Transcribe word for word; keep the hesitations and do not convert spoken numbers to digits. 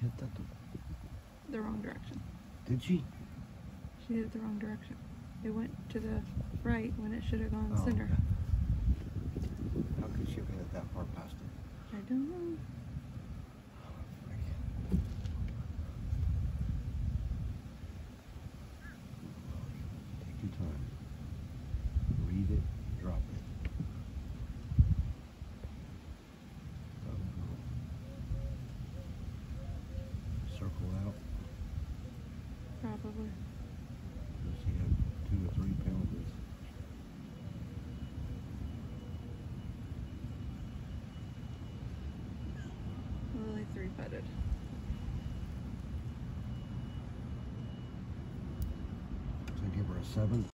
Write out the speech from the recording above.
hit that? The wrong direction. Did she? She hit it the wrong direction. It went to the right when it should have gone Oh, center. okay. How could she have hit it that far past it? I don't know. Take your time. Read it, drop it. Circle out. Probably. She had two or three penalties. Lily three-putted. So give her a seven.